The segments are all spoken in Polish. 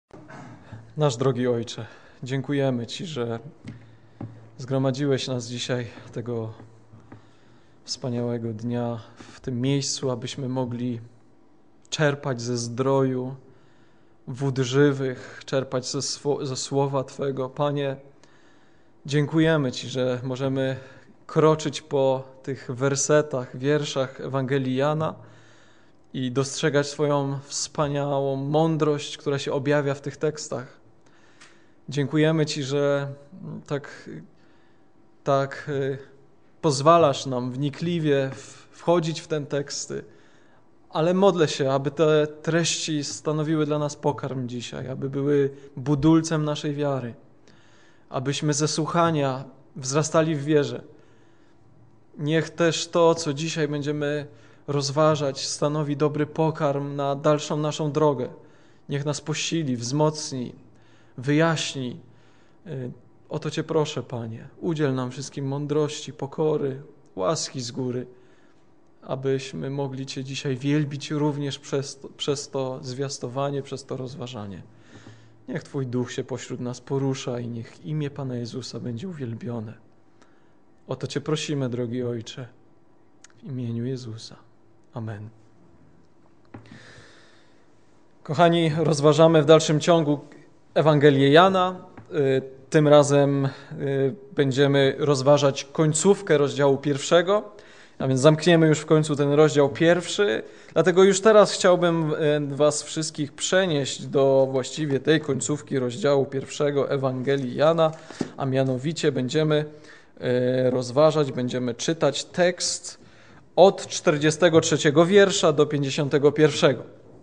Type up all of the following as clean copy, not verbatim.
Nasz drogi Ojcze, dziękujemy Ci, że zgromadziłeś nas dzisiaj tego wspaniałego dnia w tym miejscu, abyśmy mogli czerpać ze zdroju wód żywych, czerpać ze słowa Twego. Panie, dziękujemy Ci, że możemy kroczyć po tych wersetach, wierszach Ewangelii Jana i dostrzegać swoją wspaniałą mądrość, która się objawia w tych tekstach. Dziękujemy Ci, że tak pozwalasz nam wnikliwie wchodzić w te teksty, ale modlę się, aby te treści stanowiły dla nas pokarm dzisiaj, aby były budulcem naszej wiary, abyśmy ze słuchania wzrastali w wierze. Niech też to, co dzisiaj będziemy rozważać, stanowi dobry pokarm na dalszą naszą drogę. Niech nas posili, wzmocni, wyjaśni. O to Cię proszę, Panie. Udziel nam wszystkim mądrości, pokory, łaski z góry, abyśmy mogli Cię dzisiaj wielbić również przez to zwiastowanie, przez to rozważanie. Niech Twój Duch się pośród nas porusza i niech imię Pana Jezusa będzie uwielbione. O to Cię prosimy, drogi Ojcze, w imieniu Jezusa. Amen. Kochani, rozważamy w dalszym ciągu Ewangelię Jana. Tym razem będziemy rozważać końcówkę rozdziału 1, a więc zamkniemy już w końcu ten rozdział 1. Dlatego już teraz chciałbym Was wszystkich przenieść do właściwie tej końcówki rozdziału 1 Ewangelii Jana, a mianowicie będziemy rozważać, będziemy czytać tekst od 43 wiersza do 51.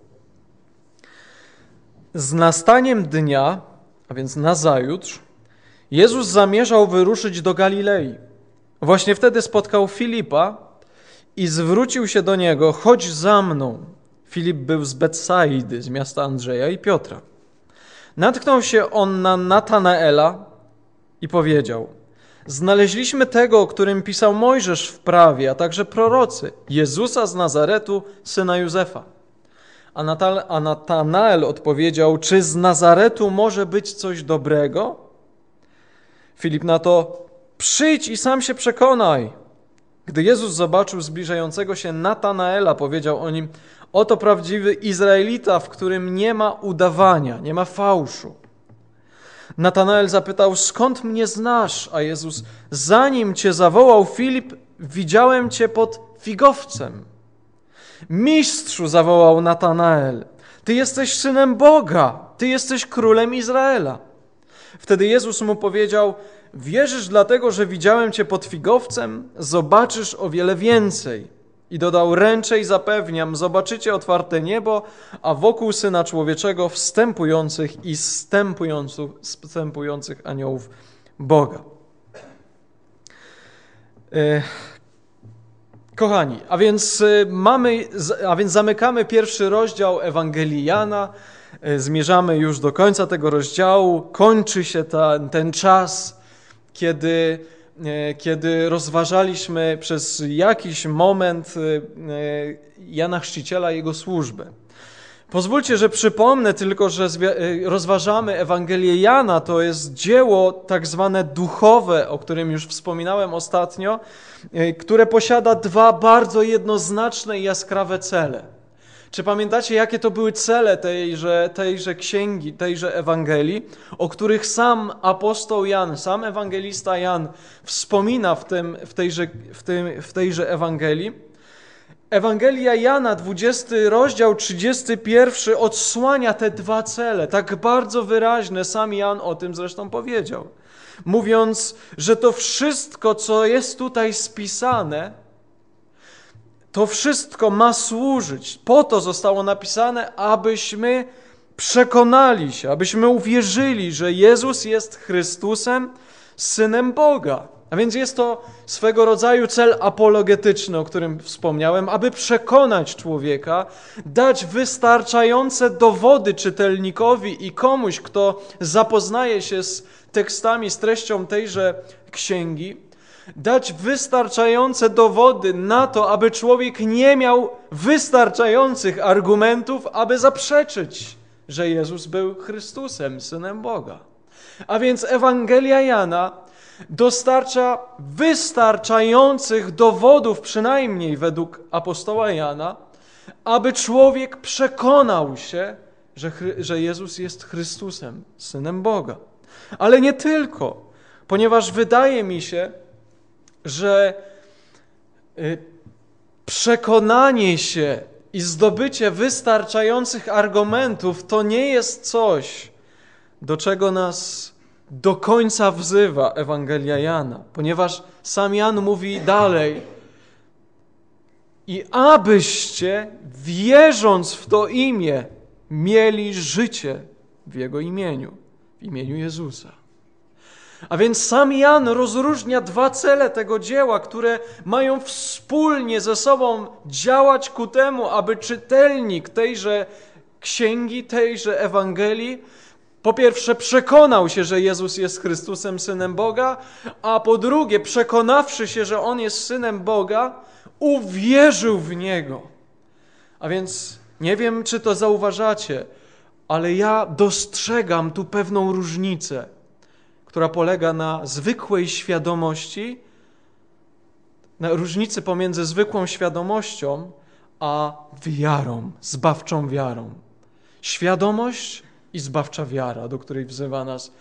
Z nastaniem dnia, a więc nazajutrz, Jezus zamierzał wyruszyć do Galilei. Właśnie wtedy spotkał Filipa i zwrócił się do niego: chodź za mną. Filip był z Betsaidy, z miasta Andrzeja i Piotra. Natknął się on na Natanaela i powiedział: znaleźliśmy tego, o którym pisał Mojżesz w prawie, a także prorocy, Jezusa z Nazaretu, syna Józefa. A Natanael odpowiedział: czy z Nazaretu może być coś dobrego? Filip na to: przyjdź i sam się przekonaj. Gdy Jezus zobaczył zbliżającego się Natanaela, powiedział o nim: oto prawdziwy Izraelita, w którym nie ma udawania, nie ma fałszu. Natanael zapytał: skąd mnie znasz? A Jezus: zanim cię zawołał Filip, widziałem cię pod figowcem. Mistrzu, zawołał Natanael, ty jesteś synem Boga, ty jesteś królem Izraela. Wtedy Jezus mu powiedział: wierzysz dlatego, że widziałem cię pod figowcem? Zobaczysz o wiele więcej. I dodał: ręczę i zapewniam, zobaczycie otwarte niebo, a wokół Syna Człowieczego wstępujących i zstępujących aniołów Boga. Kochani, a więc zamykamy pierwszy rozdział Ewangelii Jana, zmierzamy już do końca tego rozdziału, kończy się ten czas, kiedy rozważaliśmy przez jakiś moment Jana Chrzciciela i jego służbę. Pozwólcie, że przypomnę tylko, że rozważamy Ewangelię Jana, to jest dzieło tak zwane duchowe, o którym już wspominałem ostatnio, które posiada dwa bardzo jednoznaczne i jaskrawe cele. Czy pamiętacie, jakie to były cele tejże księgi, tejże Ewangelii, o których sam apostoł Jan, sam ewangelista Jan wspomina w tejże Ewangelii? Ewangelia Jana, 20 rozdział, 31 odsłania te dwa cele, tak bardzo wyraźne, sam Jan o tym zresztą powiedział. Mówiąc, że to wszystko, co jest tutaj spisane, to wszystko ma służyć, po to zostało napisane, abyśmy przekonali się, abyśmy uwierzyli, że Jezus jest Chrystusem, Synem Boga. A więc jest to swego rodzaju cel apologetyczny, o którym wspomniałem, aby przekonać człowieka, dać wystarczające dowody czytelnikowi i komuś, kto zapoznaje się z tekstami, z treścią tejże księgi, dać wystarczające dowody na to, aby człowiek nie miał wystarczających argumentów, aby zaprzeczyć, że Jezus był Chrystusem, Synem Boga. A więc Ewangelia Jana dostarcza wystarczających dowodów, przynajmniej według apostoła Jana, aby człowiek przekonał się, że Jezus jest Chrystusem, Synem Boga. Ale nie tylko, ponieważ wydaje mi się, że przekonanie się i zdobycie wystarczających argumentów to nie jest coś, do czego nas do końca wzywa Ewangelia Jana, ponieważ sam Jan mówi dalej: i abyście, wierząc w to imię, mieli życie w Jego imieniu, w imieniu Jezusa. A więc sam Jan rozróżnia dwa cele tego dzieła, które mają wspólnie ze sobą działać ku temu, aby czytelnik tejże księgi, tejże Ewangelii, po pierwsze przekonał się, że Jezus jest Chrystusem, Synem Boga, a po drugie, przekonawszy się, że On jest Synem Boga, uwierzył w Niego. A więc nie wiem, czy to zauważacie, ale ja dostrzegam tu pewną różnicę, która polega na zwykłej świadomości, na różnicy pomiędzy zwykłą świadomością a wiarą, zbawczą wiarą. Świadomość i zbawcza wiara, do której wzywa nas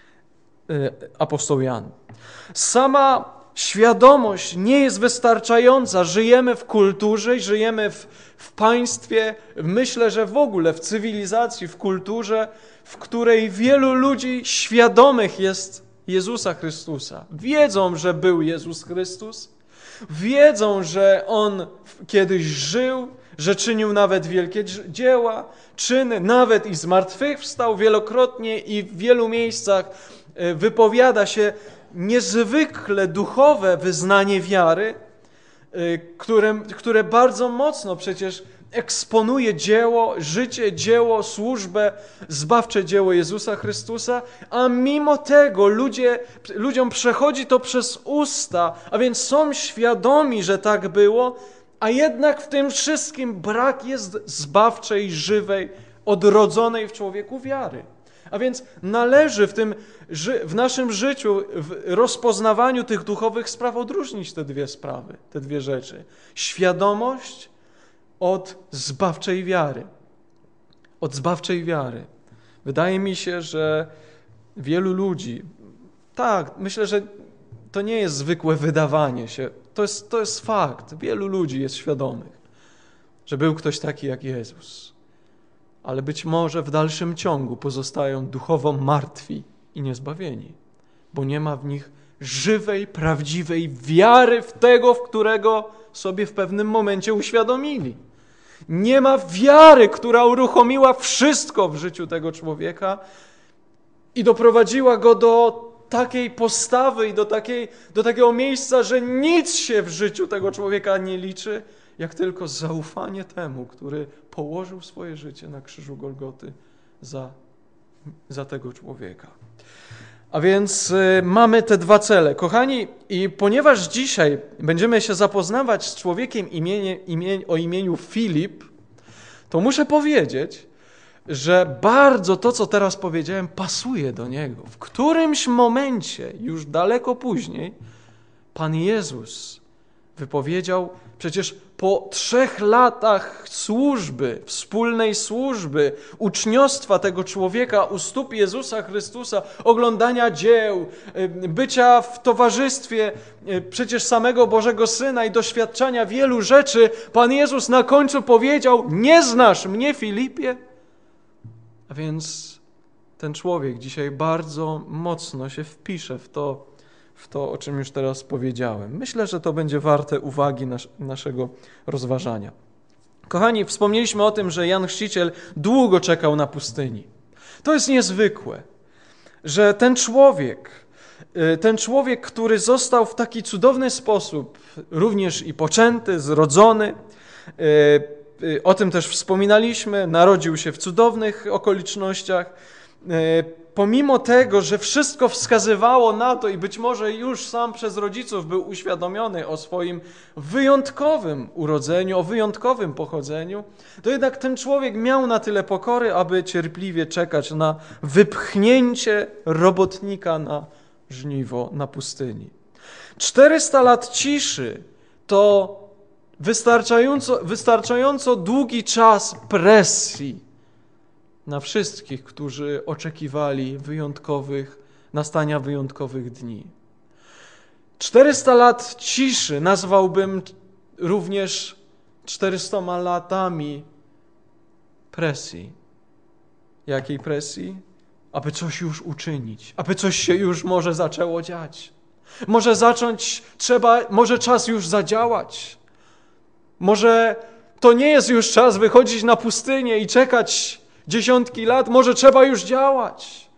apostoł Jan. Sama świadomość nie jest wystarczająca. Żyjemy w kulturze, żyjemy w państwie, myślę, że w ogóle w cywilizacji, w kulturze, w której wielu ludzi świadomych jest Jezusa Chrystusa. Wiedzą, że był Jezus Chrystus, wiedzą, że On kiedyś żył, że czynił nawet wielkie dzieła, czyny, nawet i zmartwychwstał wielokrotnie i w wielu miejscach wypowiada się niezwykle duchowe wyznanie wiary, które bardzo mocno przecież eksponuje dzieło, życie, dzieło, służbę, zbawcze dzieło Jezusa Chrystusa, a mimo tego ludziom przechodzi to przez usta, a więc są świadomi, że tak było, a jednak w tym wszystkim brak jest zbawczej, żywej, odrodzonej w człowieku wiary. A więc należy w naszym życiu, w rozpoznawaniu tych duchowych spraw odróżnić te dwie sprawy, te dwie rzeczy. Świadomość od zbawczej wiary. Od zbawczej wiary. Wydaje mi się, że wielu ludzi, tak, myślę, że to nie jest zwykłe wydawanie się, to jest fakt. Wielu ludzi jest świadomych, że był ktoś taki jak Jezus. Ale być może w dalszym ciągu pozostają duchowo martwi i niezbawieni, bo nie ma w nich żywej, prawdziwej wiary w tego, w którego sobie w pewnym momencie uświadomili. Nie ma wiary, która uruchomiła wszystko w życiu tego człowieka i doprowadziła go do takiej postawy i do takiego miejsca, że nic się w życiu tego człowieka nie liczy, jak tylko zaufanie temu, który położył swoje życie na krzyżu Golgoty za tego człowieka. A więc mamy te dwa cele. Kochani, i ponieważ dzisiaj będziemy się zapoznawać z człowiekiem o imieniu Filip, to muszę powiedzieć, że bardzo to, co teraz powiedziałem, pasuje do niego. W którymś momencie, już daleko później, Pan Jezus wypowiedział, przecież po 3 latach służby, wspólnej służby, uczniostwa tego człowieka u stóp Jezusa Chrystusa, oglądania dzieł, bycia w towarzystwie przecież samego Bożego Syna i doświadczania wielu rzeczy, Pan Jezus na końcu powiedział: nie znasz mnie, Filipie? A więc ten człowiek dzisiaj bardzo mocno się wpisze w to, o czym już teraz powiedziałem. Myślę, że to będzie warte uwagi naszego rozważania. Kochani, wspomnieliśmy o tym, że Jan Chrzciciel długo czekał na pustyni. To jest niezwykłe, że ten człowiek, który został w taki cudowny sposób również i poczęty, zrodzony, o tym też wspominaliśmy, narodził się w cudownych okolicznościach, pomimo tego, że wszystko wskazywało na to i być może już sam przez rodziców był uświadomiony o swoim wyjątkowym urodzeniu, o wyjątkowym pochodzeniu, to jednak ten człowiek miał na tyle pokory, aby cierpliwie czekać na wypchnięcie robotnika na żniwo na pustyni. 400 lat ciszy to wystarczająco długi czas presji na wszystkich, którzy oczekiwali nastania wyjątkowych dni. 400 lat ciszy nazwałbym również 400 latami presji. Jakiej presji? Aby coś już uczynić, aby coś się już może zaczęło dziać. Może czas już zadziałać. Może to nie jest już czas wychodzić na pustynię i czekać dziesiątki lat, może trzeba już działać.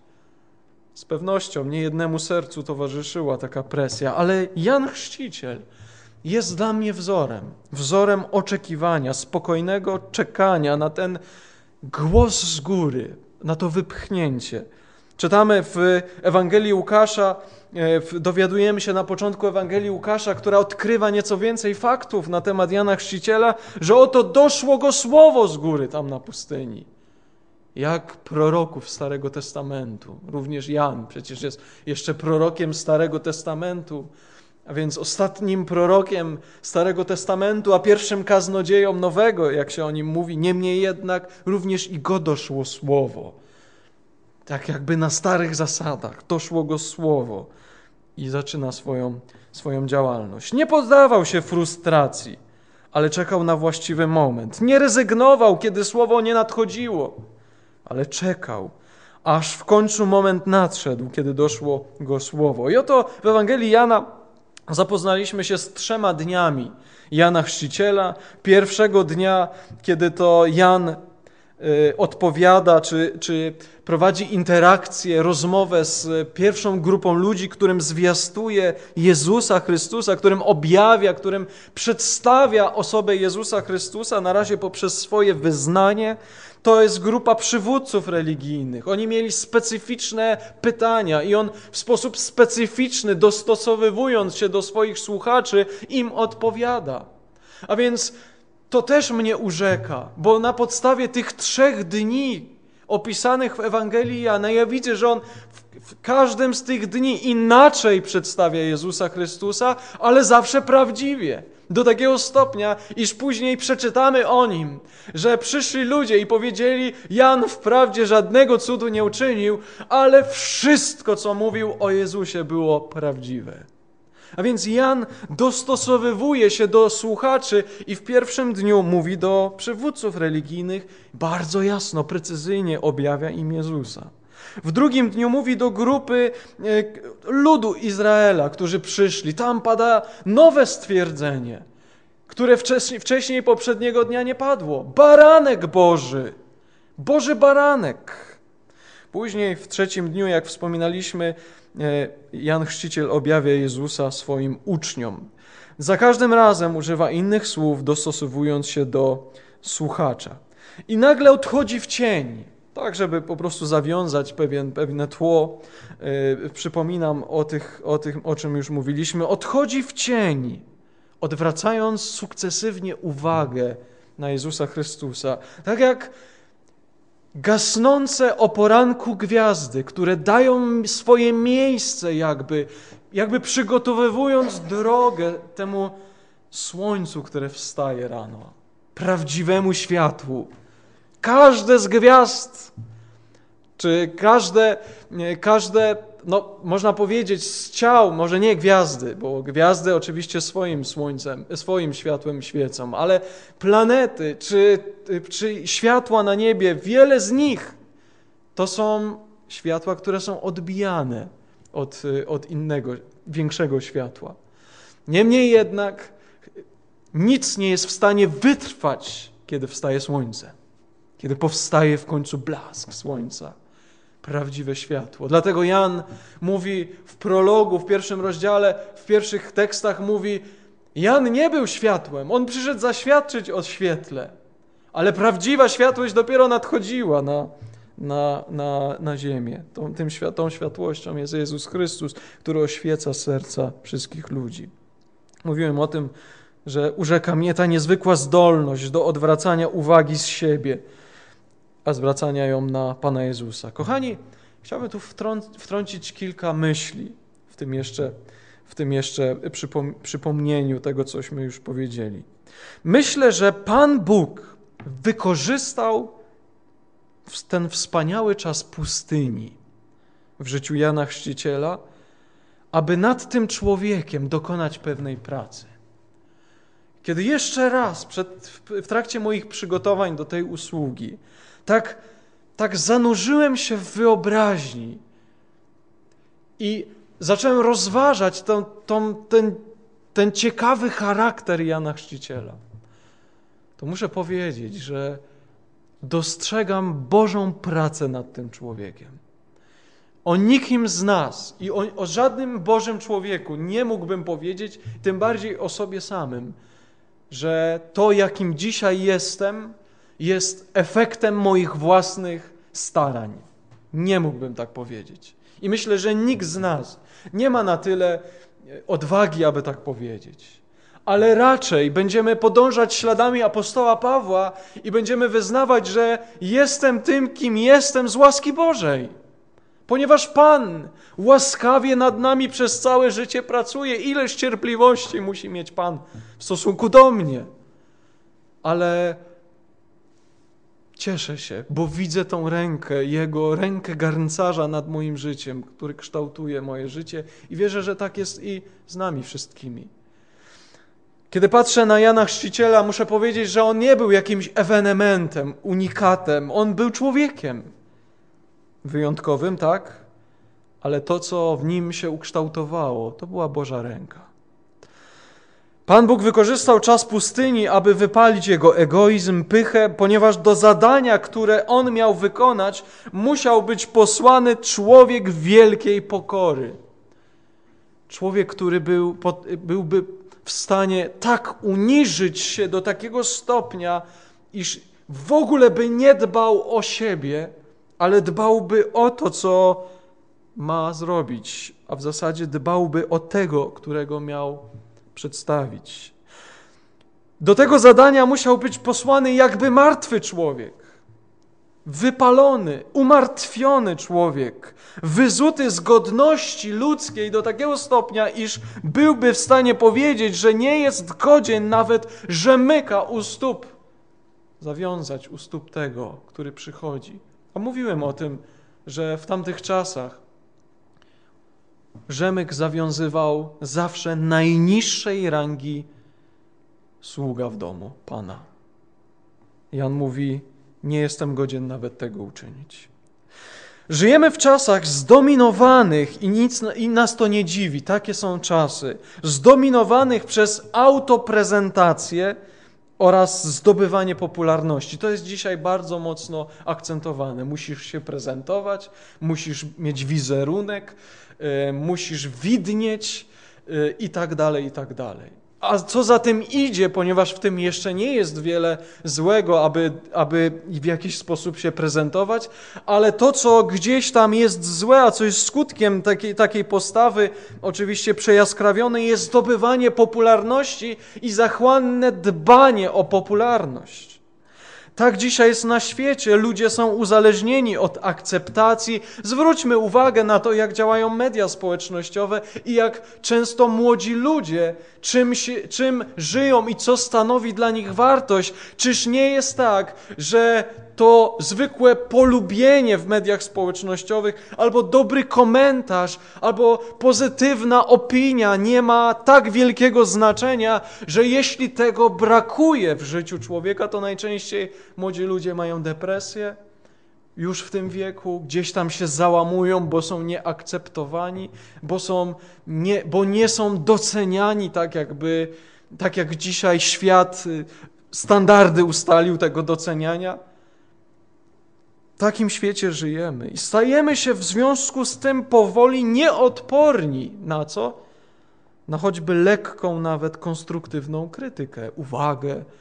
Z pewnością niejednemu sercu towarzyszyła taka presja, ale Jan Chrzciciel jest dla mnie wzorem oczekiwania, spokojnego czekania na ten głos z góry, na to wypchnięcie. Czytamy w Ewangelii Łukasza, dowiadujemy się na początku Ewangelii Łukasza, która odkrywa nieco więcej faktów na temat Jana Chrzciciela, że oto doszło go słowo z góry tam na pustyni. Jak proroków Starego Testamentu. Również Jan przecież jest jeszcze prorokiem Starego Testamentu, a więc ostatnim prorokiem Starego Testamentu, a pierwszym kaznodzieją Nowego, jak się o nim mówi. Niemniej jednak również i go doszło słowo. Tak jakby na starych zasadach doszło go słowo i zaczyna swoją działalność. Nie poddawał się frustracji, ale czekał na właściwy moment. Nie rezygnował, kiedy słowo nie nadchodziło, ale czekał, aż w końcu moment nadszedł, kiedy doszło go słowo. I oto w Ewangelii Jana zapoznaliśmy się z 3 dniami Jana Chrzciciela. Pierwszego dnia, kiedy to Jan odpowiada, czy prowadzi interakcję, rozmowę z pierwszą grupą ludzi, którym zwiastuje Jezusa Chrystusa, którym objawia, którym przedstawia osobę Jezusa Chrystusa, na razie poprzez swoje wyznanie. To jest grupa przywódców religijnych. Oni mieli specyficzne pytania i on w sposób specyficzny, dostosowując się do swoich słuchaczy, im odpowiada. A więc to też mnie urzeka, bo na podstawie tych 3 dni opisanych w Ewangelii Jana, ja widzę, że on w każdym z tych dni inaczej przedstawia Jezusa Chrystusa, ale zawsze prawdziwie. Do takiego stopnia, iż później przeczytamy o nim, że przyszli ludzie i powiedzieli: Jan wprawdzie żadnego cudu nie uczynił, ale wszystko, co mówił o Jezusie, było prawdziwe. A więc Jan dostosowywuje się do słuchaczy i w pierwszym dniu mówi do przywódców religijnych, bardzo jasno, precyzyjnie objawia im Jezusa. W drugim dniu mówi do grupy ludu Izraela, którzy przyszli. Tam pada nowe stwierdzenie, które wcześniej poprzedniego dnia nie padło. Baranek Boży, Boży baranek. Później w 3 dniu, jak wspominaliśmy, Jan Chrzciciel objawia Jezusa swoim uczniom. Za każdym razem używa innych słów, dostosowując się do słuchacza. I nagle odchodzi w cień, tak żeby po prostu zawiązać pewne tło. Przypominam o czym już mówiliśmy. Odchodzi w cień, odwracając sukcesywnie uwagę na Jezusa Chrystusa. Tak jak gasnące o poranku gwiazdy, które dają swoje miejsce jakby przygotowując drogę temu słońcu, które wstaje rano, prawdziwemu światłu. Każde z gwiazd, czy każde, można powiedzieć, z ciał, może nie gwiazdy, bo gwiazdy oczywiście swoim słońcem, swoim światłem świecą, ale planety, czy światła na niebie, wiele z nich to są światła, które są odbijane od innego, większego światła. Niemniej jednak nic nie jest w stanie wytrwać, kiedy wstaje słońce, kiedy powstaje w końcu blask słońca. Prawdziwe światło. Dlatego Jan mówi w prologu, w 1 rozdziale, w pierwszych tekstach mówi: Jan nie był światłem, on przyszedł zaświadczyć o świetle, ale prawdziwa światłość dopiero nadchodziła na ziemię. Tą światłością jest Jezus Chrystus, który oświeca serca wszystkich ludzi. Mówiłem o tym, że urzeka mnie ta niezwykła zdolność do odwracania uwagi z siebie, a zwracania ją na Pana Jezusa. Kochani, chciałbym tu wtrącić kilka myśli w tym jeszcze przypomnieniu tego, cośmy już powiedzieli. Myślę, że Pan Bóg wykorzystał ten wspaniały czas pustyni w życiu Jana Chrzciciela, aby nad tym człowiekiem dokonać pewnej pracy. Kiedy jeszcze raz w trakcie moich przygotowań do tej usługi tak zanurzyłem się w wyobraźni i zacząłem rozważać ten ciekawy charakter Jana Chrzciciela, to muszę powiedzieć, że dostrzegam Bożą pracę nad tym człowiekiem. O nikim z nas i o żadnym Bożym człowieku nie mógłbym powiedzieć, tym bardziej o sobie samym, że to, jakim dzisiaj jestem, jest efektem moich własnych starań. Nie mógłbym tak powiedzieć. I myślę, że nikt z nas nie ma na tyle odwagi, aby tak powiedzieć. Ale raczej będziemy podążać śladami apostoła Pawła i będziemy wyznawać, że jestem tym, kim jestem z łaski Bożej. Ponieważ Pan łaskawie nad nami przez całe życie pracuje. Ileż cierpliwości musi mieć Pan w stosunku do mnie. Ale cieszę się, bo widzę tą rękę, Jego rękę garncarza nad moim życiem, który kształtuje moje życie i wierzę, że tak jest i z nami wszystkimi. Kiedy patrzę na Jana Chrzciciela, muszę powiedzieć, że on nie był jakimś ewenementem, unikatem. On był człowiekiem wyjątkowym, tak? Ale to, co w nim się ukształtowało, to była Boża ręka. Pan Bóg wykorzystał czas pustyni, aby wypalić jego egoizm, pychę, ponieważ do zadania, które on miał wykonać, musiał być posłany człowiek wielkiej pokory. Człowiek, który byłby w stanie tak uniżyć się do takiego stopnia, iż w ogóle by nie dbał o siebie, ale dbałby o to, co ma zrobić, a w zasadzie dbałby o tego, którego miał przedstawić. Do tego zadania musiał być posłany jakby martwy człowiek, wypalony, umartwiony człowiek, wyzuty z godności ludzkiej do takiego stopnia, iż byłby w stanie powiedzieć, że nie jest godzien nawet rzemyka u stóp zawiązać u stóp tego, który przychodzi. A mówiłem o tym, że w tamtych czasach rzemyk zawiązywał zawsze najniższej rangi sługa w domu Pana. Jan mówi, nie jestem godzien nawet tego uczynić. Żyjemy w czasach zdominowanych i nas to nie dziwi, takie są czasy, zdominowanych przez autoprezentację oraz zdobywanie popularności. To jest dzisiaj bardzo mocno akcentowane. Musisz się prezentować, musisz mieć wizerunek, musisz widnieć i tak dalej, i tak dalej. A co za tym idzie, ponieważ w tym jeszcze nie jest wiele złego, aby w jakiś sposób się prezentować, ale to, co gdzieś tam jest złe, a co jest skutkiem takiej postawy, oczywiście przejaskrawione, jest zdobywanie popularności i zachłanne dbanie o popularność. Tak dzisiaj jest na świecie, ludzie są uzależnieni od akceptacji. Zwróćmy uwagę na to, jak działają media społecznościowe i jak często młodzi ludzie czym żyją i co stanowi dla nich wartość. Czyż nie jest tak, że to zwykłe polubienie w mediach społecznościowych albo dobry komentarz, albo pozytywna opinia nie ma tak wielkiego znaczenia, że jeśli tego brakuje w życiu człowieka, to najczęściej młodzi ludzie mają depresję już w tym wieku, gdzieś tam się załamują, bo są nieakceptowani, bo nie są doceniani tak jak dzisiaj świat standardy ustalił tego doceniania. W takim świecie żyjemy i stajemy się w związku z tym powoli nieodporni na co? Na choćby lekką, nawet konstruktywną krytykę, uwagę,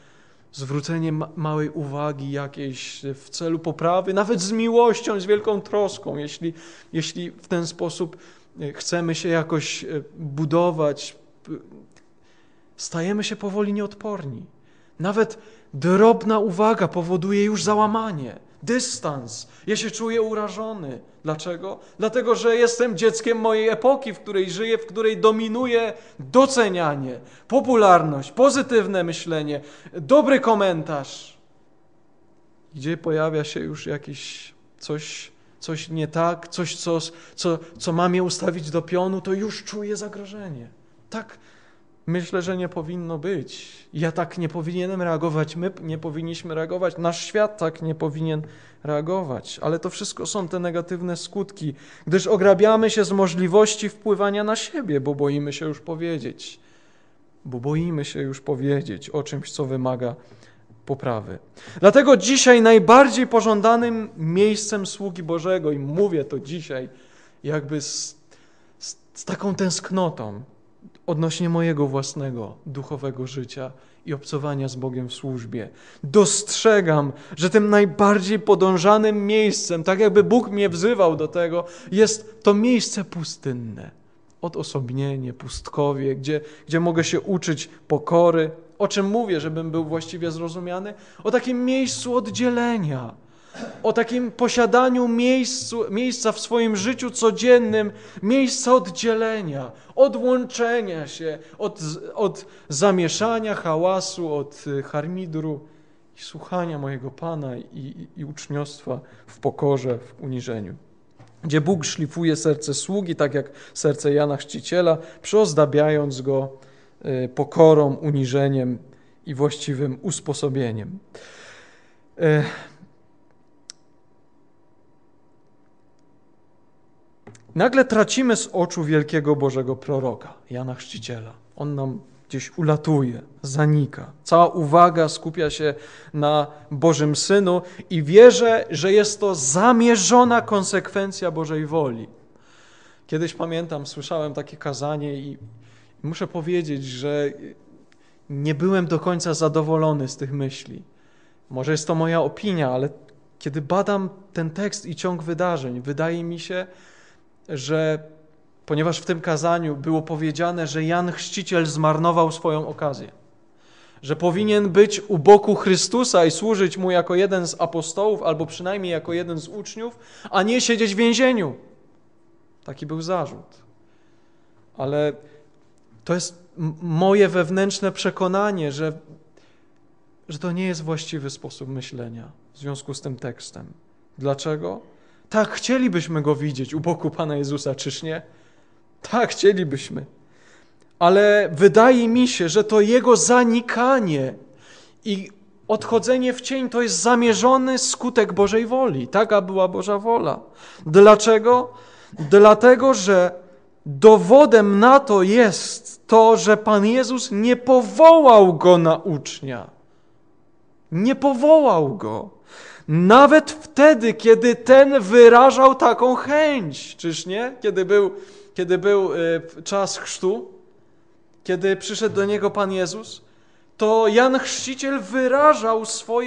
zwrócenie małej uwagi jakiejś w celu poprawy, nawet z miłością, z wielką troską, jeśli w ten sposób chcemy się jakoś budować, stajemy się powoli nieodporni. Nawet drobna uwaga powoduje już załamanie, dystans. Ja się czuję urażony. Dlaczego? Dlatego, że jestem dzieckiem mojej epoki, w której żyję, w której dominuje docenianie, popularność, pozytywne myślenie, dobry komentarz. Gdzie pojawia się już jakieś coś nie tak, coś, co ma mnie ustawić do pionu, to już czuję zagrożenie. Tak myślę, że nie powinno być. Ja tak nie powinienem reagować, my nie powinniśmy reagować, nasz świat tak nie powinien reagować. Ale to wszystko są te negatywne skutki, gdyż ograbiamy się z możliwości wpływania na siebie, bo boimy się już powiedzieć o czymś, co wymaga poprawy. Dlatego dzisiaj najbardziej pożądanym miejscem sługi Bożego, i mówię to dzisiaj jakby z taką tęsknotą, odnośnie mojego własnego duchowego życia i obcowania z Bogiem w służbie. Dostrzegam, że tym najbardziej podążanym miejscem, tak jakby Bóg mnie wzywał do tego, jest to miejsce pustynne. Odosobnienie, pustkowie, gdzie mogę się uczyć pokory. O czym mówię, żebym był właściwie zrozumiany? O takim miejscu oddzielenia. O takim posiadaniu miejsca w swoim życiu codziennym, miejsca oddzielenia, odłączenia się od zamieszania, hałasu, od harmidru i słuchania mojego Pana i uczniostwa w pokorze, w uniżeniu. Gdzie Bóg szlifuje serce sługi, tak jak serce Jana Chrzciciela, przyozdabiając go pokorą, uniżeniem i właściwym usposobieniem. Nagle tracimy z oczu wielkiego Bożego proroka, Jana Chrzciciela. On nam gdzieś ulatuje, zanika. Cała uwaga skupia się na Bożym Synu i wierzę, że jest to zamierzona konsekwencja Bożej woli. Kiedyś pamiętam, słyszałem takie kazanie i muszę powiedzieć, że nie byłem do końca zadowolony z tych myśli. Może jest to moja opinia, ale kiedy badam ten tekst i ciąg wydarzeń, wydaje mi się, że ponieważ w tym kazaniu było powiedziane, że Jan Chrzciciel zmarnował swoją okazję, że powinien być u boku Chrystusa i służyć Mu jako jeden z apostołów, albo przynajmniej jako jeden z uczniów, a nie siedzieć w więzieniu. Taki był zarzut. Ale to jest moje wewnętrzne przekonanie, że to nie jest właściwy sposób myślenia w związku z tym tekstem. Dlaczego? Tak, chcielibyśmy Go widzieć u boku Pana Jezusa, czyż nie? Tak, chcielibyśmy. Ale wydaje mi się, że to Jego zanikanie i odchodzenie w cień to jest zamierzony skutek Bożej woli. Taka była Boża wola. Dlaczego? Dlatego, że dowodem na to jest to, że Pan Jezus nie powołał Go na ucznia. Nie powołał Go. Nawet wtedy, kiedy ten wyrażał taką chęć, czyż nie? Kiedy był czas chrztu, kiedy przyszedł do niego Pan Jezus, to Jan Chrzciciel wyrażał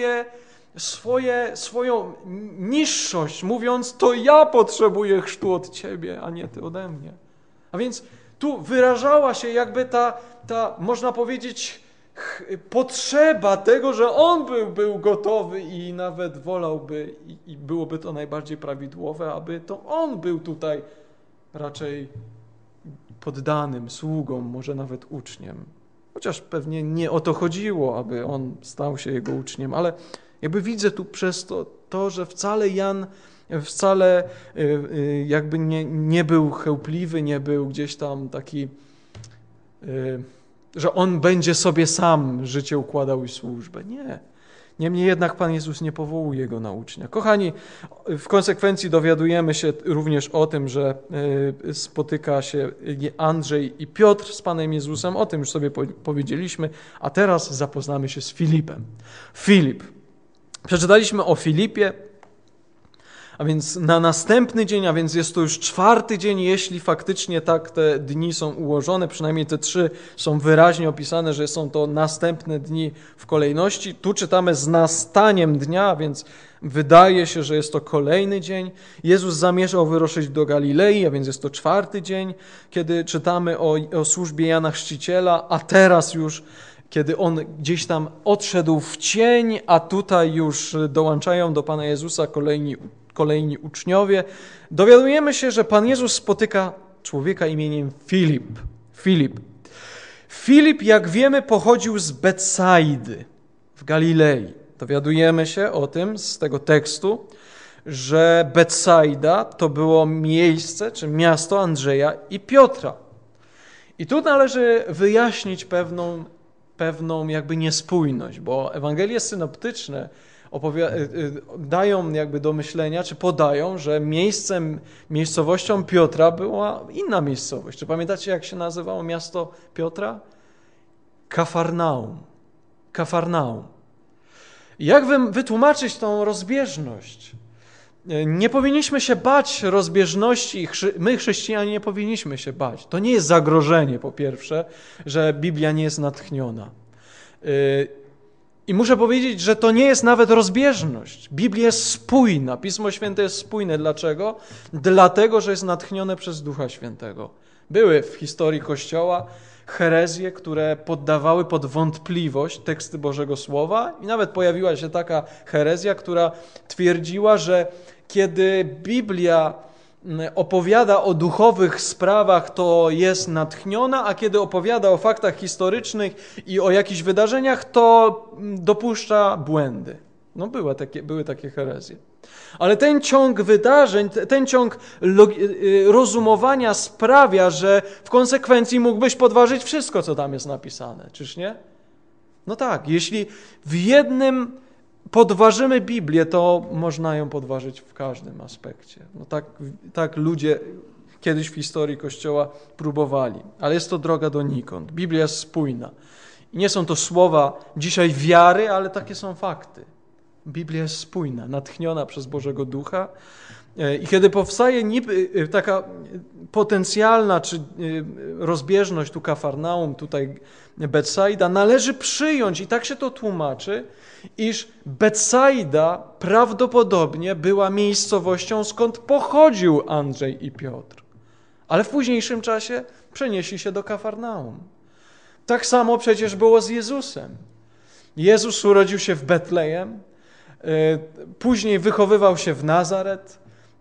swoją niższość, mówiąc, to ja potrzebuję chrztu od Ciebie, a nie Ty ode mnie. A więc tu wyrażała się jakby ta można powiedzieć, potrzeba tego, że on był gotowy i nawet wolałby i byłoby to najbardziej prawidłowe, aby to on był tutaj raczej poddanym, sługą, może nawet uczniem. Chociaż pewnie nie o to chodziło, aby on stał się jego uczniem, ale jakby widzę tu przez to, że wcale Jan jakby nie był chełpliwy, nie był gdzieś tam taki, że on będzie sobie sam życie układał i służbę. Nie. Niemniej jednak Pan Jezus nie powołuje go na ucznia. Kochani, w konsekwencji dowiadujemy się również o tym, że spotyka się Andrzej i Piotr z Panem Jezusem. O tym już sobie powiedzieliśmy, a teraz zapoznamy się z Filipem. Filip. Przeczytaliśmy o Filipie, A więc na następny dzień, a więc jest to już 4. dzień, jeśli faktycznie tak te dni są ułożone, przynajmniej te 3 są wyraźnie opisane, że są to następne dni w kolejności. Tu czytamy z nastaniem dnia, więc wydaje się, że jest to kolejny dzień. Jezus zamierzał wyruszyć do Galilei, a więc jest to 4. dzień, kiedy czytamy o służbie Jana Chrzciciela, a teraz już kiedy on gdzieś tam odszedł w cień, a tutaj już dołączają do Pana Jezusa kolejni uczniowie, dowiadujemy się, że Pan Jezus spotyka człowieka imieniem Filip. Filip, jak wiemy, pochodził z Betsaidy w Galilei. Dowiadujemy się o tym z tego tekstu, że Betsaida to było miejsce czy miasto Andrzeja i Piotra. I tu należy wyjaśnić pewną jakby niespójność, bo Ewangelie synoptyczne dają jakby do myślenia, czy podają, że miejscowością Piotra była inna miejscowość. Czy pamiętacie, jak się nazywało miasto Piotra? Kafarnaum. Jak wytłumaczyć tą rozbieżność? Nie powinniśmy się bać rozbieżności, my chrześcijanie nie powinniśmy się bać. To nie jest zagrożenie, po pierwsze, że Biblia nie jest natchniona. I muszę powiedzieć, że to nie jest nawet rozbieżność. Biblia jest spójna, Pismo Święte jest spójne. Dlaczego? Dlatego, że jest natchnione przez Ducha Świętego. Były w historii Kościoła herezje, które poddawały pod wątpliwość teksty Bożego Słowa i nawet pojawiła się taka herezja, która twierdziła, że kiedy Biblia opowiada o duchowych sprawach, to jest natchniona, a kiedy opowiada o faktach historycznych i o jakichś wydarzeniach, to dopuszcza błędy. No były takie herezje. Ale ten ciąg wydarzeń, ten ciąg rozumowania sprawia, że w konsekwencji mógłbyś podważyć wszystko, co tam jest napisane. Czyż nie? No tak, jeśli w jednym podważymy Biblię, to można ją podważyć w każdym aspekcie. No tak ludzie kiedyś w historii Kościoła próbowali. Ale jest to droga donikąd. Biblia jest spójna. I nie są to słowa dzisiaj wiary, ale takie są fakty. Biblia jest spójna, natchniona przez Bożego Ducha. I kiedy powstaje niby taka potencjalna czy rozbieżność, tu Kafarnaum, tutaj Betsaida, należy przyjąć, i tak się to tłumaczy, iż Betsaida prawdopodobnie była miejscowością, skąd pochodził Andrzej i Piotr. Ale w późniejszym czasie przenieśli się do Kafarnaum. Tak samo przecież było z Jezusem. Jezus urodził się w Betlejem, później wychowywał się w Nazaret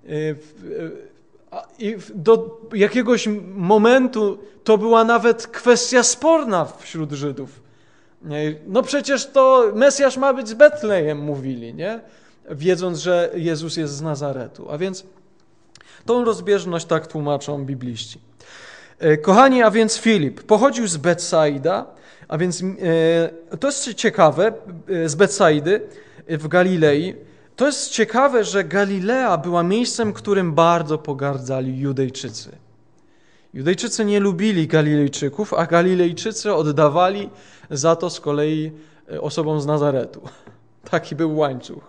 i do jakiegoś momentu to była nawet kwestia sporna wśród Żydów. No przecież to Mesjasz ma być z Betlejem, mówili, nie? Wiedząc, że Jezus jest z Nazaretu. A więc tą rozbieżność tak tłumaczą bibliści. Kochani, a więc Filip pochodził z Betsaida, a więc to jest ciekawe, z Betsaidy w Galilei. To jest ciekawe, że Galilea była miejscem, którym bardzo pogardzali Judejczycy. Judejczycy nie lubili Galilejczyków, a Galilejczycy oddawali za to z kolei osobom z Nazaretu. Taki był łańcuch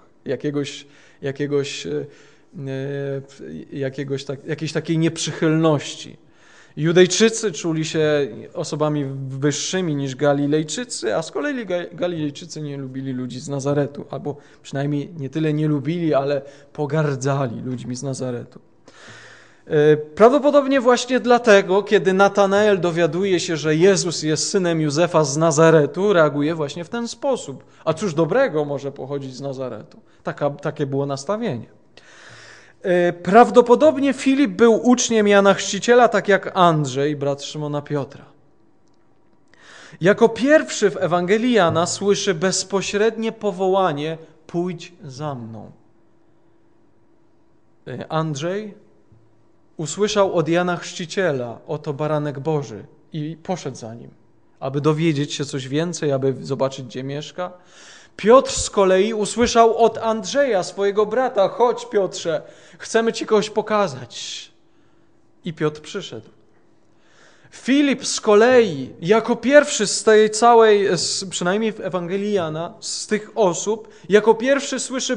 jakiejś takiej nieprzychylności. Judejczycy czuli się osobami wyższymi niż Galilejczycy, a z kolei Galilejczycy nie lubili ludzi z Nazaretu, albo przynajmniej nie tyle nie lubili, ale pogardzali ludźmi z Nazaretu. Prawdopodobnie właśnie dlatego, kiedy Natanael dowiaduje się, że Jezus jest synem Józefa z Nazaretu, reaguje właśnie w ten sposób. A cóż dobrego może pochodzić z Nazaretu? Takie było nastawienie. Prawdopodobnie Filip był uczniem Jana Chrzciciela, tak jak Andrzej, brat Szymona Piotra. Jako pierwszy w Ewangelii Jana słyszy bezpośrednie powołanie: pójdź za mną. Andrzej usłyszał od Jana Chrzciciela: oto baranek Boży, i poszedł za nim, aby dowiedzieć się coś więcej, aby zobaczyć, gdzie mieszka. Piotr z kolei usłyszał od Andrzeja, swojego brata: chodź, Piotrze, chcemy ci kogoś pokazać. I Piotr przyszedł. Filip z kolei, jako pierwszy z tej całej, przynajmniej w Ewangelii Jana, z tych osób, jako pierwszy słyszy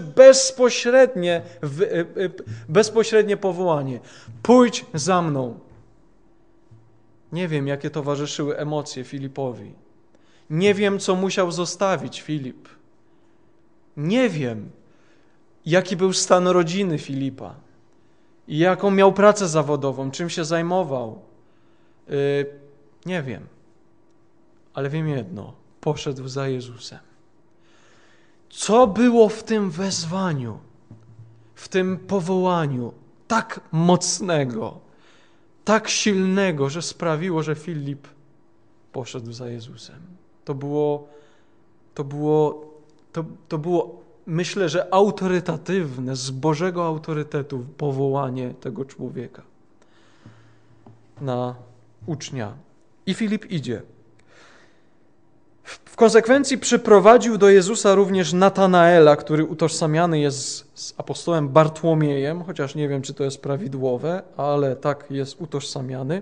bezpośrednie powołanie. Pójdź za mną. Nie wiem, jakie towarzyszyły emocje Filipowi. Nie wiem, co musiał zostawić Filip. Nie wiem, jaki był stan rodziny Filipa i jaką miał pracę zawodową, czym się zajmował. Nie wiem, ale wiem jedno. Poszedł za Jezusem. Co było w tym wezwaniu, w tym powołaniu tak mocnego, tak silnego, że sprawiło, że Filip poszedł za Jezusem? To było, myślę, że autorytatywne, z Bożego autorytetu powołanie tego człowieka na ucznia. I Filip idzie. W konsekwencji przyprowadził do Jezusa również Natanaela, który utożsamiany jest z apostołem Bartłomiejem, chociaż nie wiem, czy to jest prawidłowe, ale tak jest utożsamiany.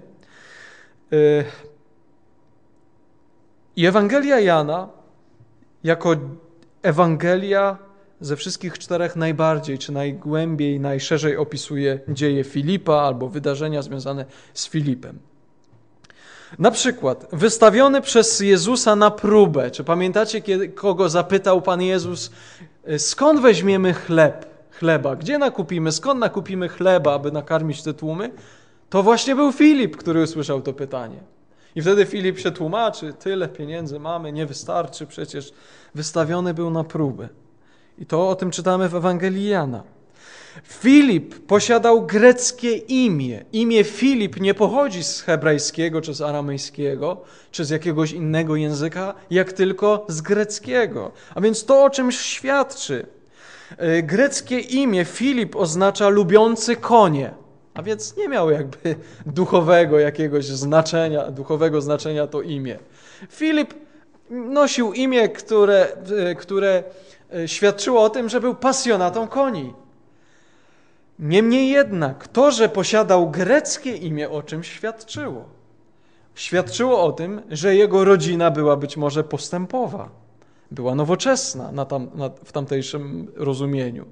I Ewangelia Jana, jako Ewangelia ze wszystkich czterech najbardziej, czy najgłębiej, najszerzej opisuje dzieje Filipa albo wydarzenia związane z Filipem. Na przykład wystawiony przez Jezusa na próbę. Czy pamiętacie, kogo zapytał Pan Jezus, skąd weźmiemy chleba? Gdzie nakupimy? Skąd nakupimy chleba, aby nakarmić te tłumy? To właśnie był Filip, który usłyszał to pytanie. I wtedy Filip się tłumaczy, tyle pieniędzy mamy, nie wystarczy, przecież wystawiony był na próbę. I to o tym czytamy w Ewangelii Jana. Filip posiadał greckie imię. Imię Filip nie pochodzi z hebrajskiego, czy z aramejskiego, czy z jakiegoś innego języka, jak tylko z greckiego. A więc to o czymś świadczy. Greckie imię Filip oznacza lubiący konie. A więc nie miał jakby duchowego jakiegoś znaczenia, duchowego znaczenia to imię. Filip nosił imię, które świadczyło o tym, że był pasjonatą koni. Niemniej jednak to, że posiadał greckie imię, o czym świadczyło? Świadczyło o tym, że jego rodzina była być może postępowa, była nowoczesna w tamtejszym rozumieniu.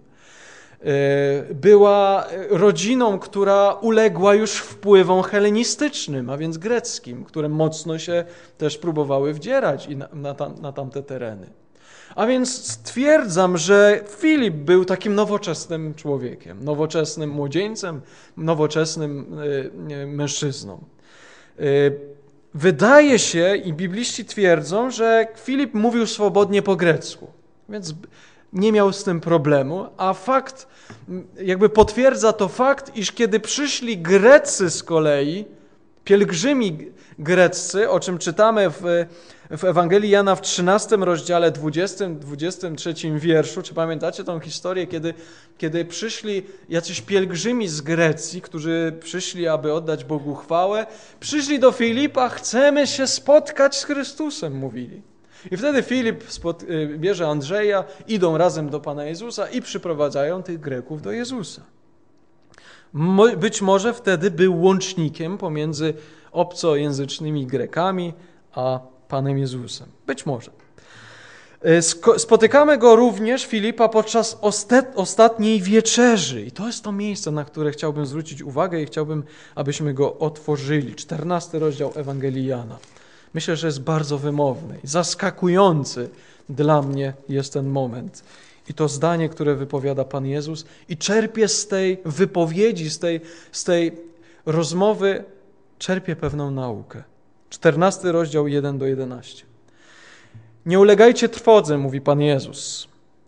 Była rodziną, która uległa już wpływom helenistycznym, a więc greckim, które mocno się też próbowały wdzierać na tamte tereny. A więc stwierdzam, że Filip był takim nowoczesnym człowiekiem, nowoczesnym młodzieńcem, nowoczesnym mężczyzną. Wydaje się, i bibliści twierdzą, że Filip mówił swobodnie po grecku, więc nie miał z tym problemu, a fakt, jakby potwierdza to fakt, iż kiedy przyszli Grecy z kolei, pielgrzymi greccy, o czym czytamy w Ewangelii Jana w 13 rozdziale 20-23 wierszu. Czy pamiętacie tą historię, kiedy przyszli jacyś pielgrzymi z Grecji, którzy przyszli, aby oddać Bogu chwałę, przyszli do Filipa, chcemy się spotkać z Chrystusem, mówili. I wtedy Filip bierze Andrzeja, idą razem do Pana Jezusa i przyprowadzają tych Greków do Jezusa. Być może wtedy był łącznikiem pomiędzy obcojęzycznymi Grekami a Panem Jezusem. Być może. Spotykamy go również, Filipa, podczas ostatniej wieczerzy. I to jest to miejsce, na które chciałbym zwrócić uwagę i chciałbym, abyśmy go otworzyli. 14 rozdział Ewangelii Jana. Myślę, że jest bardzo wymowny i zaskakujący dla mnie jest ten moment. I to zdanie, które wypowiada Pan Jezus i czerpie z tej wypowiedzi, z tej rozmowy, czerpie pewną naukę. 14 rozdział 1-11. Nie ulegajcie trwodze, mówi Pan Jezus.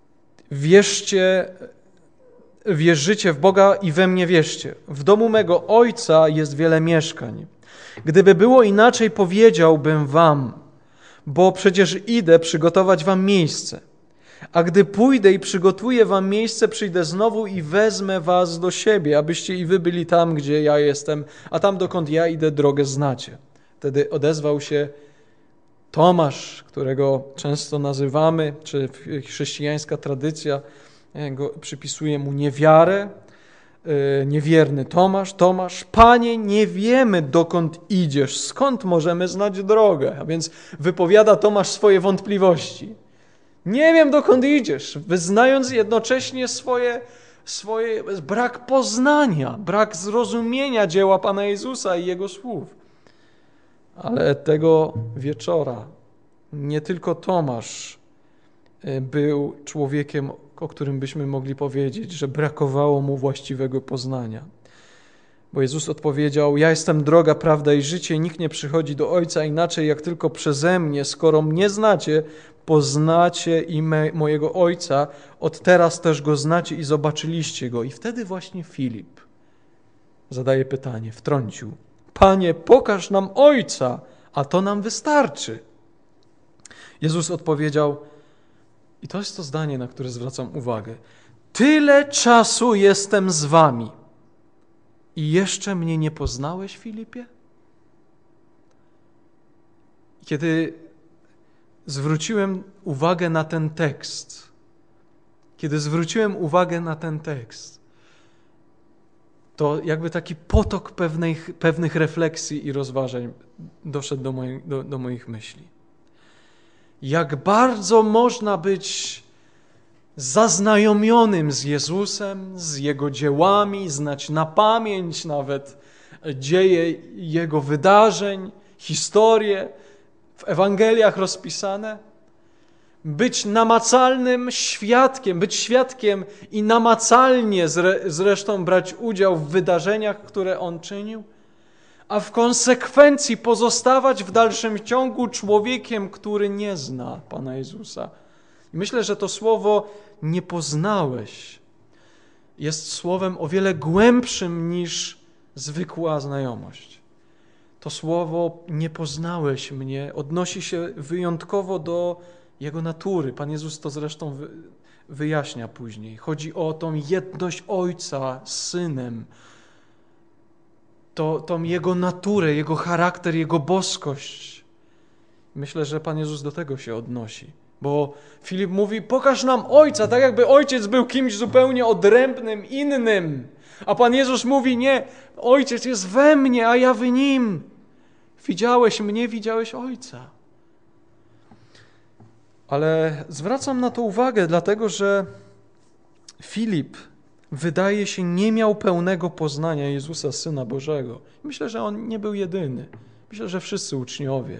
Wierzycie w Boga i we mnie wierzcie. W domu mego Ojca jest wiele mieszkań. Gdyby było inaczej, powiedziałbym wam, bo przecież idę przygotować wam miejsce. A gdy pójdę i przygotuję wam miejsce, przyjdę znowu i wezmę was do siebie, abyście i wy byli tam, gdzie ja jestem, a tam, dokąd ja idę, drogę znacie. Wtedy odezwał się Tomasz, którego często nazywamy, czy chrześcijańska tradycja go przypisuje mu niewiarę, niewierny Tomasz, Panie, nie wiemy, dokąd idziesz, skąd możemy znać drogę? A więc wypowiada Tomasz swoje wątpliwości. Nie wiem, dokąd idziesz, wyznając jednocześnie swoje brak poznania, brak zrozumienia dzieła Pana Jezusa i Jego słów. Ale tego wieczora nie tylko Tomasz był człowiekiem, o którym byśmy mogli powiedzieć, że brakowało mu właściwego poznania. Bo Jezus odpowiedział: ja jestem droga, prawda i życie, nikt nie przychodzi do Ojca inaczej jak tylko przeze mnie. Skoro mnie znacie, poznacie i mojego Ojca, od teraz też Go znacie i zobaczyliście Go. I wtedy właśnie Filip zadaje pytanie, wtrącił: Panie, pokaż nam Ojca, a to nam wystarczy. Jezus odpowiedział, i to jest to zdanie, na które zwracam uwagę: tyle czasu jestem z wami i jeszcze mnie nie poznałeś, Filipie? Kiedy zwróciłem uwagę na ten tekst, to jakby taki potok pewnych refleksji i rozważań doszedł do moich myśli. Jak bardzo można być zaznajomionym z Jezusem, z Jego dziełami, znać na pamięć nawet dzieje Jego wydarzeń, historie w Ewangeliach rozpisane, być namacalnym świadkiem, być świadkiem i namacalnie zresztą brać udział w wydarzeniach, które On czynił, a w konsekwencji pozostawać w dalszym ciągu człowiekiem, który nie zna Pana Jezusa. I myślę, że to słowo nie poznałeś jest słowem o wiele głębszym niż zwykła znajomość. To słowo nie poznałeś mnie odnosi się wyjątkowo do Jego natury. Pan Jezus to zresztą wyjaśnia później. Chodzi o tą jedność Ojca z Synem, tą Jego naturę, Jego charakter, Jego boskość. Myślę, że Pan Jezus do tego się odnosi. Bo Filip mówi, pokaż nam Ojca, tak jakby Ojciec był kimś zupełnie odrębnym, innym. A Pan Jezus mówi, nie, Ojciec jest we mnie, a ja w Nim. Widziałeś mnie, widziałeś Ojca. Ale zwracam na to uwagę, dlatego że Filip, wydaje się, nie miał pełnego poznania Jezusa, Syna Bożego. Myślę, że on nie był jedyny. Myślę, że wszyscy uczniowie,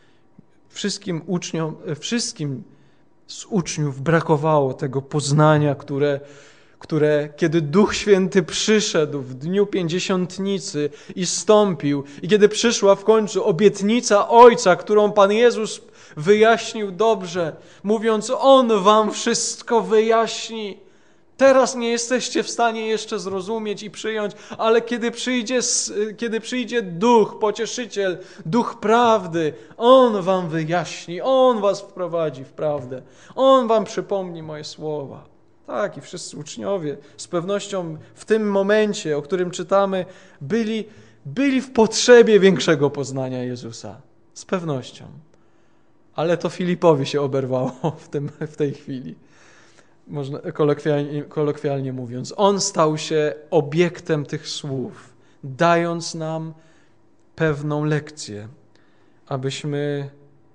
wszystkim z uczniów brakowało tego poznania, które kiedy Duch Święty przyszedł w dniu Pięćdziesiątnicy i zstąpił, i kiedy przyszła w końcu obietnica Ojca, którą Pan Jezus wyjaśnił dobrze, mówiąc, On wam wszystko wyjaśni. Teraz nie jesteście w stanie jeszcze zrozumieć i przyjąć, ale kiedy przyjdzie Duch, Pocieszyciel, Duch Prawdy, On wam wyjaśni, On was wprowadzi w prawdę, On wam przypomni moje słowa. Tak, i wszyscy uczniowie z pewnością w tym momencie, o którym czytamy, byli w potrzebie większego poznania Jezusa. Z pewnością. Ale to Filipowi się oberwało w tej chwili. Można kolokwialnie mówiąc. On stał się obiektem tych słów, dając nam pewną lekcję, abyśmy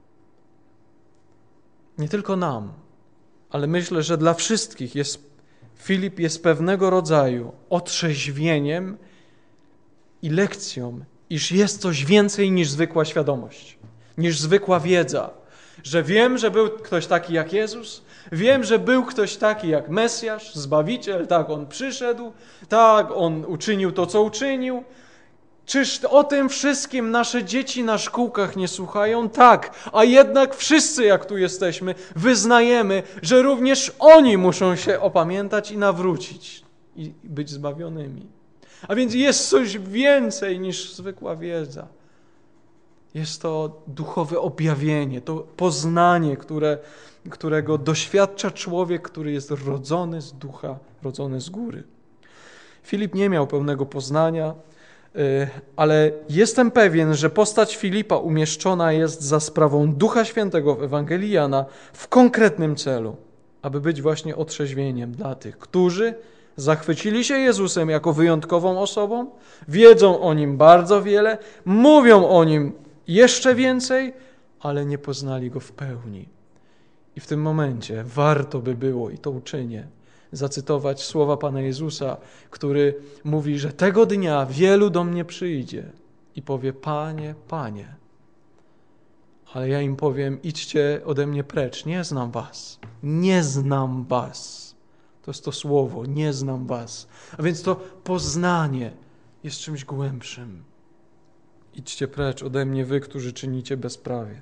nie tylko nam, ale myślę, że dla wszystkich Filip jest pewnego rodzaju otrzeźwieniem i lekcją, iż jest coś więcej niż zwykła świadomość, niż zwykła wiedza. Że wiem, że był ktoś taki jak Jezus, wiem, że był ktoś taki jak Mesjasz, Zbawiciel, tak, On przyszedł, tak, On uczynił to, co uczynił. Czyż o tym wszystkim nasze dzieci na szkółkach nie słuchają? Tak, a jednak wszyscy, jak tu jesteśmy, wyznajemy, że również oni muszą się opamiętać i nawrócić i być zbawionymi. A więc jest coś więcej niż zwykła wiedza. Jest to duchowe objawienie, to poznanie, którego doświadcza człowiek, który jest rodzony z ducha, rodzony z góry. Filip nie miał pełnego poznania, ale jestem pewien, że postać Filipa umieszczona jest za sprawą Ducha Świętego w Ewangelii Jana w konkretnym celu, aby być właśnie otrzeźwieniem dla tych, którzy zachwycili się Jezusem jako wyjątkową osobą, wiedzą o Nim bardzo wiele, mówią o Nim jeszcze więcej, ale nie poznali Go w pełni. I w tym momencie warto by było, i to uczynię, zacytować słowa Pana Jezusa, który mówi, że tego dnia wielu do mnie przyjdzie i powie: Panie, Panie. Ale ja im powiem: idźcie ode mnie precz, nie znam was. Nie znam was. To jest to słowo, nie znam was. A więc to poznanie jest czymś głębszym. Idźcie precz ode mnie, wy, którzy czynicie bezprawie.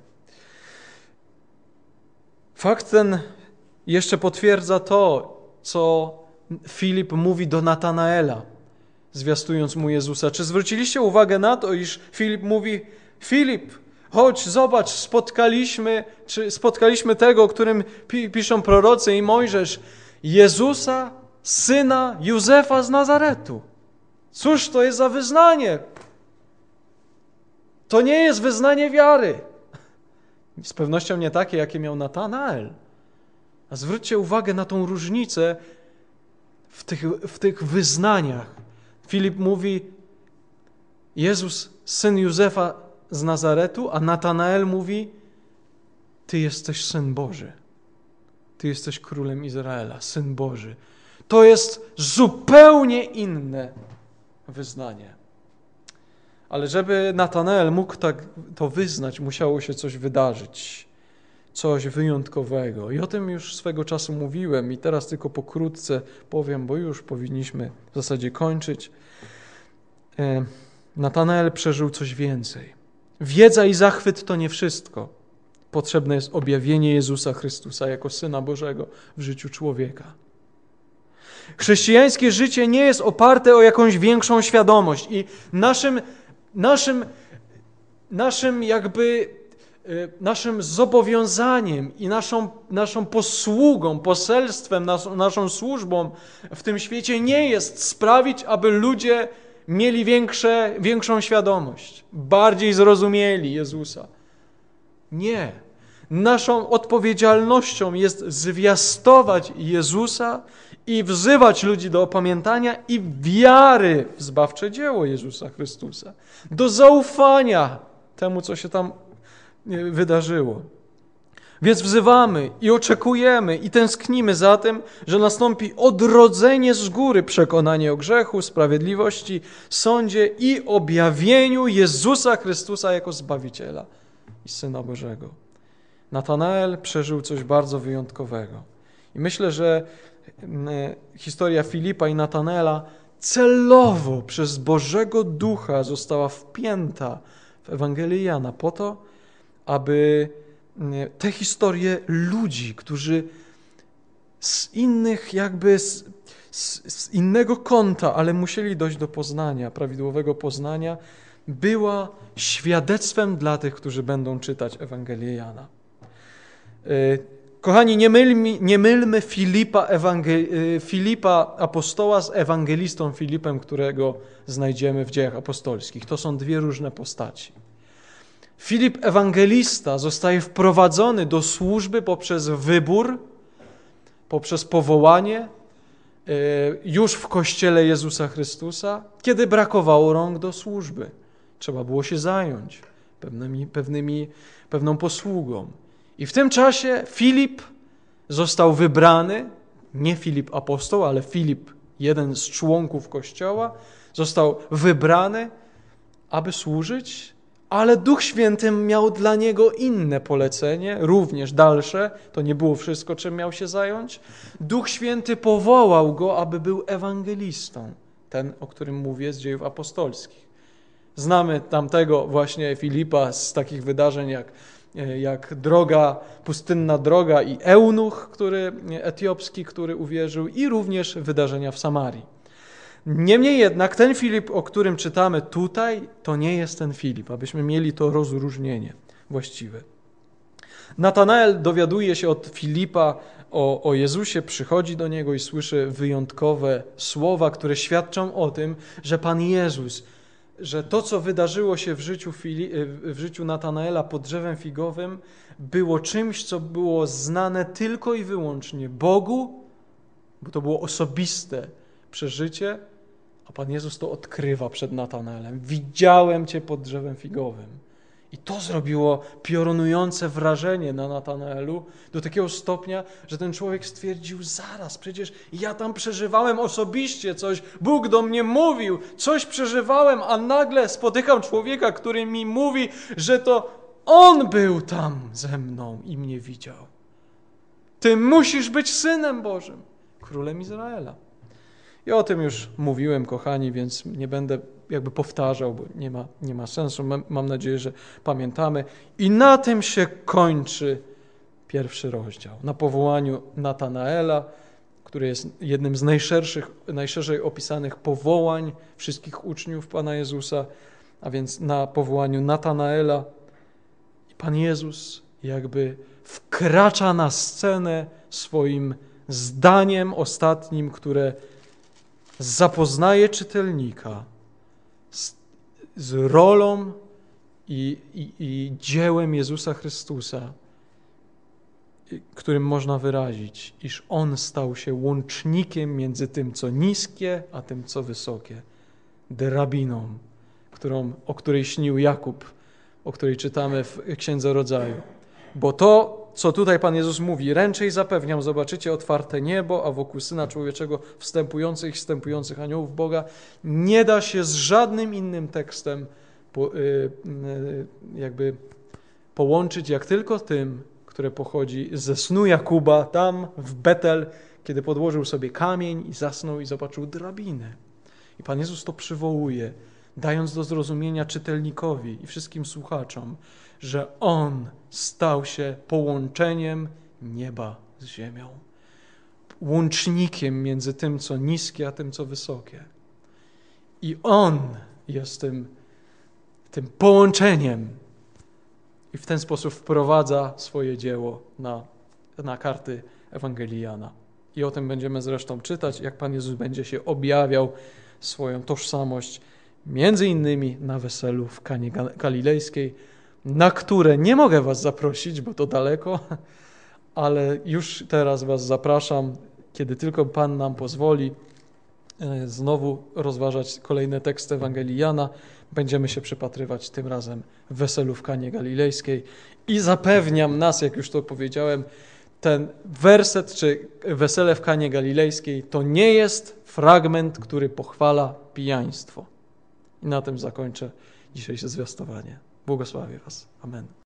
Fakt ten jeszcze potwierdza to, co Filip mówi do Natanaela, zwiastując mu Jezusa. Czy zwróciliście uwagę na to, iż Filip mówi: Filip, chodź, zobacz, spotkaliśmy tego, o którym piszą prorocy i Mojżesz, Jezusa, syna Józefa z Nazaretu. Cóż to jest za wyznanie? To nie jest wyznanie wiary. Z pewnością nie takie, jakie miał Natanael. A zwróćcie uwagę na tą różnicę w tych wyznaniach. Filip mówi: Jezus, syn Józefa z Nazaretu, a Natanael mówi: Ty jesteś Syn Boży. Ty jesteś Królem Izraela, Syn Boży. To jest zupełnie inne wyznanie. Ale żeby Natanael mógł to wyznać, musiało się coś wydarzyć. Coś wyjątkowego. I o tym już swego czasu mówiłem i teraz tylko pokrótce powiem, bo już powinniśmy w zasadzie kończyć. Natanael przeżył coś więcej. Wiedza i zachwyt to nie wszystko. Potrzebne jest objawienie Jezusa Chrystusa jako Syna Bożego w życiu człowieka. Chrześcijańskie życie nie jest oparte o jakąś większą świadomość i naszym zobowiązaniem i naszą posługą, poselstwem, naszą służbą w tym świecie nie jest sprawić, aby ludzie mieli większą świadomość, bardziej zrozumieli Jezusa. Nie. Naszą odpowiedzialnością jest zwiastować Jezusa i wzywać ludzi do opamiętania i wiary w zbawcze dzieło Jezusa Chrystusa. Do zaufania temu, co się tam wydarzyło. Więc wzywamy i oczekujemy i tęsknimy za tym, że nastąpi odrodzenie z góry, przekonanie o grzechu, sprawiedliwości, sądzie i objawieniu Jezusa Chrystusa jako Zbawiciela i Syna Bożego. Natanael przeżył coś bardzo wyjątkowego. I myślę, że historia Filipa i Natanaela celowo przez Bożego Ducha została wpięta w Ewangelię Jana po to, aby te historie ludzi, którzy z innych z innego kąta, ale musieli dojść do poznania, prawidłowego poznania, była świadectwem dla tych, którzy będą czytać Ewangelię Jana. Kochani, nie mylmy Filipa apostoła z ewangelistą Filipem, którego znajdziemy w Dziejach Apostolskich. To są dwie różne postaci. Filip ewangelista zostaje wprowadzony do służby poprzez wybór, poprzez powołanie już w Kościele Jezusa Chrystusa, kiedy brakowało rąk do służby. Trzeba było się zająć pewną posługą. I w tym czasie Filip został wybrany, nie Filip apostoł, ale Filip, jeden z członków Kościoła, został wybrany, aby służyć, ale Duch Święty miał dla niego inne polecenie, również dalsze. To nie było wszystko, czym miał się zająć. Duch Święty powołał go, aby był ewangelistą. Ten, o którym mówię z Dziejów Apostolskich. Znamy tamtego właśnie Filipa z takich wydarzeń jak pustynna droga i eunuch, etiopski, który uwierzył, i również wydarzenia w Samarii. Niemniej jednak ten Filip, o którym czytamy tutaj, to nie jest ten Filip, abyśmy mieli to rozróżnienie właściwe. Natanael dowiaduje się od Filipa o Jezusie, przychodzi do niego i słyszy wyjątkowe słowa, które świadczą o tym, że Pan Jezus, że to, co wydarzyło się w życiu Natanaela pod drzewem figowym, było czymś, co było znane tylko i wyłącznie Bogu, bo to było osobiste przeżycie, a Pan Jezus to odkrywa przed Natanaelem. Widziałem Cię pod drzewem figowym. I to zrobiło piorunujące wrażenie na Natanaelu do takiego stopnia, że ten człowiek stwierdził, zaraz, przecież ja tam przeżywałem osobiście coś, Bóg do mnie mówił, coś przeżywałem, a nagle spotykam człowieka, który mi mówi, że to On był tam ze mną i mnie widział. Ty musisz być Synem Bożym, Królem Izraela. I o tym już mówiłem, kochani, więc nie będę jakby powtarzał, bo nie ma sensu. Mam nadzieję, że pamiętamy. I na tym się kończy pierwszy rozdział. Na powołaniu Natanaela, który jest jednym z najszerzej opisanych powołań wszystkich uczniów Pana Jezusa, a więc na powołaniu Natanaela. I Pan Jezus jakby wkracza na scenę swoim zdaniem ostatnim, które zapoznaje czytelnika z rolą i dziełem Jezusa Chrystusa, którym można wyrazić, iż On stał się łącznikiem między tym, co niskie, a tym, co wysokie. Drabiną, o której śnił Jakub, o której czytamy w Księdze Rodzaju. Bo to, co tutaj Pan Jezus mówi, ręczej zapewniam, zobaczycie otwarte niebo, a wokół Syna Człowieczego wstępujących aniołów Boga, nie da się z żadnym innym tekstem jakby połączyć, jak tylko tym, które pochodzi ze snu Jakuba, tam w Betel, kiedy podłożył sobie kamień i zasnął i zobaczył drabinę. I Pan Jezus to przywołuje, dając do zrozumienia czytelnikowi i wszystkim słuchaczom, że On stał się połączeniem nieba z ziemią. Łącznikiem między tym, co niskie, a tym, co wysokie. I On jest tym połączeniem i w ten sposób wprowadza swoje dzieło na karty Ewangelii Jana. I o tym będziemy zresztą czytać, jak Pan Jezus będzie się objawiał swoją tożsamość, między innymi na weselu w Kanie Galilejskiej, na które nie mogę was zaprosić, bo to daleko, ale już teraz was zapraszam, kiedy tylko Pan nam pozwoli, znowu rozważać kolejne teksty Ewangelii Jana. Będziemy się przypatrywać tym razem weselu w Kanie Galilejskiej i zapewniam nas, jak już to powiedziałem, ten werset czy wesele w Kanie Galilejskiej to nie jest fragment, który pochwala pijaństwo. I na tym zakończę dzisiejsze zwiastowanie. Błogosławię was. Amen.